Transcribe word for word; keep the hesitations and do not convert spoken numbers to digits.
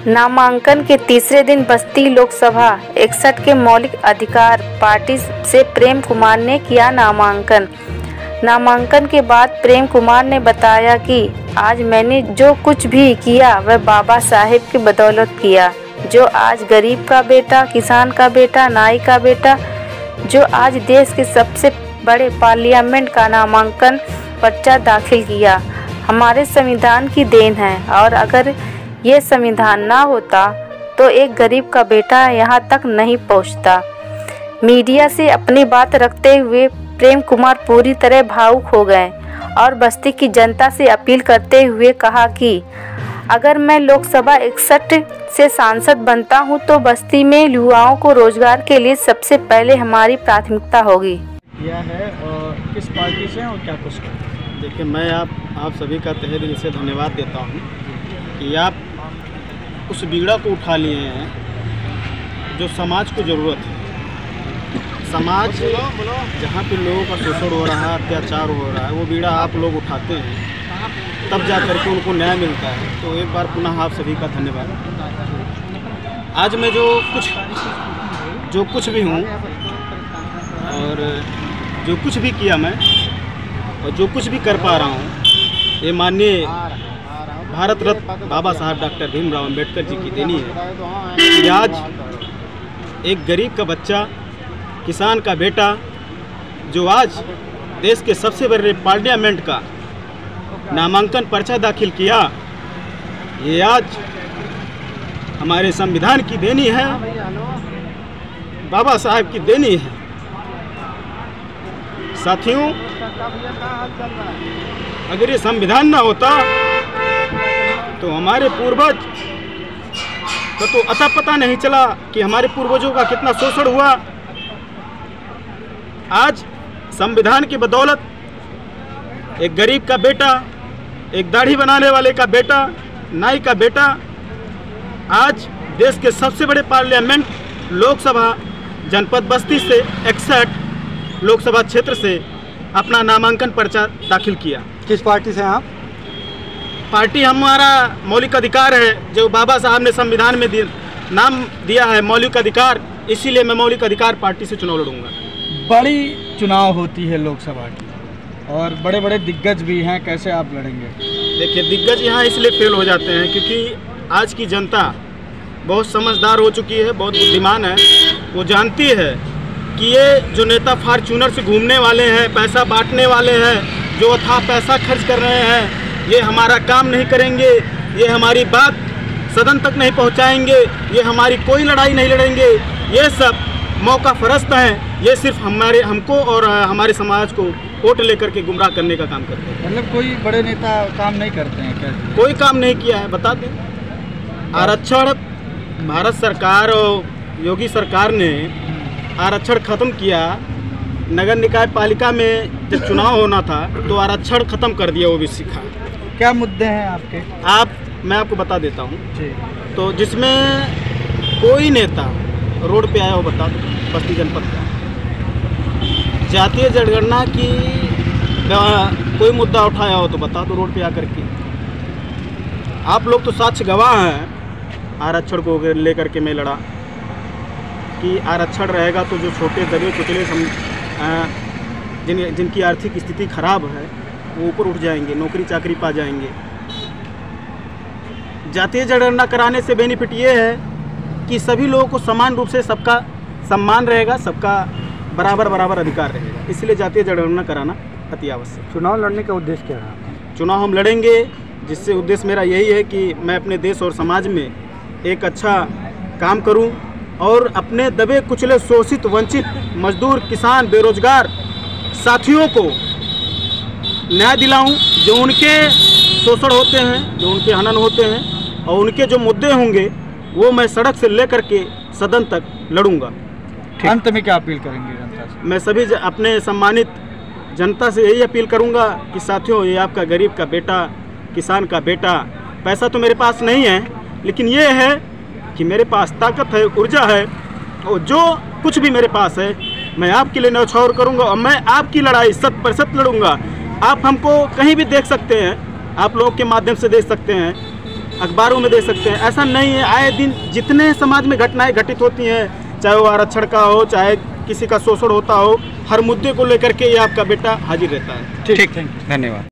नामांकन के तीसरे दिन बस्ती लोकसभा इकसठ के मौलिक अधिकार पार्टी से प्रेम कुमार ने किया नामांकन। नामांकन के बाद प्रेम कुमार ने बताया कि आज मैंने जो कुछ भी किया वह बाबा साहेब की बदौलत किया, जो आज गरीब का बेटा, किसान का बेटा, नाई का बेटा, जो आज देश के सबसे बड़े पार्लियामेंट का नामांकन पर्चा दाखिल किया, हमारे संविधान की देन है। और अगर ये संविधान ना होता तो एक गरीब का बेटा यहाँ तक नहीं पहुँचता। मीडिया से अपनी बात रखते हुए प्रेम कुमार पूरी तरह भावुक हो गए और बस्ती की जनता से अपील करते हुए कहा कि अगर मैं लोकसभा इकसठ से सांसद बनता हूं तो बस्ती में युवाओं को रोजगार के लिए सबसे पहले हमारी प्राथमिकता होगी। यह है और किस पार्टी से और क्या कुछ? देखिए, मैं आप आप सभी का तहे दिल से धन्यवाद देता हूं कि आप उस बीड़ा को उठा लिए हैं जो समाज को ज़रूरत है। समाज जहाँ पे लोगों का शोषण हो रहा है, अत्याचार हो रहा है, वो बीड़ा आप लोग उठाते हैं, तब जा कर के उनको न्याय मिलता है। तो एक बार पुनः आप सभी का धन्यवाद। आज मैं जो कुछ जो कुछ भी हूँ और जो कुछ भी किया मैं और जो कुछ भी कर पा रहा हूँ, ये माननीय भारत रत्न बाबा साहब डॉक्टर भीमराव अंबेडकर जी की देनी है कि आज एक गरीब का बच्चा, किसान का बेटा, जो आज देश के सबसे बड़े पार्लियामेंट का नामांकन पर्चा दाखिल किया, ये आज हमारे संविधान की देनी है, बाबा साहब की देनी है। साथियों, अगर ये संविधान ना होता तो हमारे पूर्वज को तो अता पता नहीं चला कि हमारे पूर्वजों का कितना शोषण हुआ। आज संविधान की बदौलत एक गरीब का बेटा, एक दाढ़ी बनाने वाले का बेटा, नाई का बेटा आज देश के सबसे बड़े पार्लियामेंट लोकसभा जनपद बस्ती से इकसठ लोकसभा क्षेत्र से अपना नामांकन पर्चा दाखिल किया। किस पार्टी से हैं आप? पार्टी हमारा मौलिक अधिकार है, जो बाबा साहब ने संविधान में नाम दिया है मौलिक अधिकार, इसीलिए मैं मौलिक अधिकार पार्टी से चुनाव लड़ूंगा। बड़ी चुनाव होती है लोकसभा की और बड़े बड़े दिग्गज भी हैं, कैसे आप लड़ेंगे? देखिए, दिग्गज यहाँ इसलिए फेल हो जाते हैं क्योंकि आज की जनता बहुत समझदार हो चुकी है, बहुत बुद्धिमान है। वो जानती है कि ये जो नेता फार्चूनर से घूमने वाले हैं, पैसा बांटने वाले हैं, जो अथाह पैसा खर्च कर रहे हैं, ये हमारा काम नहीं करेंगे, ये हमारी बात सदन तक नहीं पहुंचाएंगे, ये हमारी कोई लड़ाई नहीं लड़ेंगे। ये सब मौका फरस्त हैं, ये सिर्फ हमारे हमको और हमारे समाज को वोट लेकर के गुमराह करने का काम करते हैं। मतलब कोई बड़े नेता काम नहीं करते हैं क्या? कोई काम नहीं किया है, बता दें। आरक्षण भारत सरकार और योगी सरकार ने आरक्षण ख़त्म किया। नगर निकाय पालिका में जब चुनाव होना था तो आरक्षण ख़त्म कर दिया ओबीसी का। क्या मुद्दे हैं आपके? आप मैं आपको बता देता हूँ। जी। तो जिसमें कोई नेता रोड पे आया हो, बता दो, बस्ती जनपद का जातीय जनगणना की कोई मुद्दा उठाया हो तो बता दो रोड पे आकर के। आप लोग तो साक्ष्य गवाह हैं। आरक्षण को लेकर के मैं लड़ा कि आरक्षण रहेगा तो जो छोटे दबे कुचले सम जिन जिनकी आर्थिक स्थिति खराब है वो ऊपर उठ जाएंगे, नौकरी चाकरी पा जाएंगे। जातीय जनगणना कराने से बेनिफिट ये है कि सभी लोगों को समान रूप से सबका सम्मान रहेगा, सबका बराबर बराबर अधिकार रहेगा, इसलिए जातीय जनगणना कराना अति आवश्यक। चुनाव लड़ने का उद्देश्य क्या है? चुनाव हम लड़ेंगे जिससे उद्देश्य मेरा यही है कि मैं अपने देश और समाज में एक अच्छा काम करूं और अपने दबे कुचले, शोषित, वंचित मजदूर, किसान, बेरोजगार साथियों को न्याय दिलाऊं। जो उनके शोषण होते हैं, जो उनके हनन होते हैं और उनके जो मुद्दे होंगे वो मैं सड़क से लेकर के सदन तक लड़ूंगा। अंत में क्या अपील करेंगे जनता से? मैं सभी अपने सम्मानित जनता से यही अपील करूंगा कि साथियों, ये आपका गरीब का बेटा, किसान का बेटा, पैसा तो मेरे पास नहीं है, लेकिन ये है कि मेरे पास ताकत है, ऊर्जा है, और जो कुछ भी मेरे पास है मैं आपके लिए न्यौछावर करूंगा और मैं आपकी लड़ाई शत प्रतिशत लड़ूंगा। आप हमको कहीं भी देख सकते हैं, आप लोगों के माध्यम से देख सकते हैं अखबारों में दे सकते हैं। ऐसा नहीं है, आए दिन जितने समाज में घटनाएं घटित होती हैं, चाहे वो आरक्षण का हो, चाहे किसी का शोषण होता हो, हर मुद्दे को लेकर के ये आपका बेटा हाजिर रहता है। ठीक, धन्यवाद।